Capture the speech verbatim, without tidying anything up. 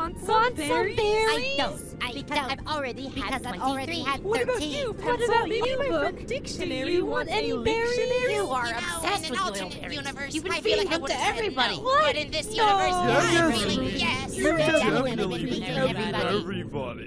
Want some Want berries? some berries? I don't. I Because don't. I've already had Because I've twenty-three. already had What about thirteen. you, What Pencil? about Maybe you, my Book? friend Dictionary. Do you want a any berries? Wiktionary? You are You know, obsessed in with an alternate Wheelberries. universe, You've been I feel feeding like I them would to have said everybody. no. What? But in this No. universe, Yes, I'm yes, feeling you- yes. You've definitely definitely been been feeding feeding everybody. everybody.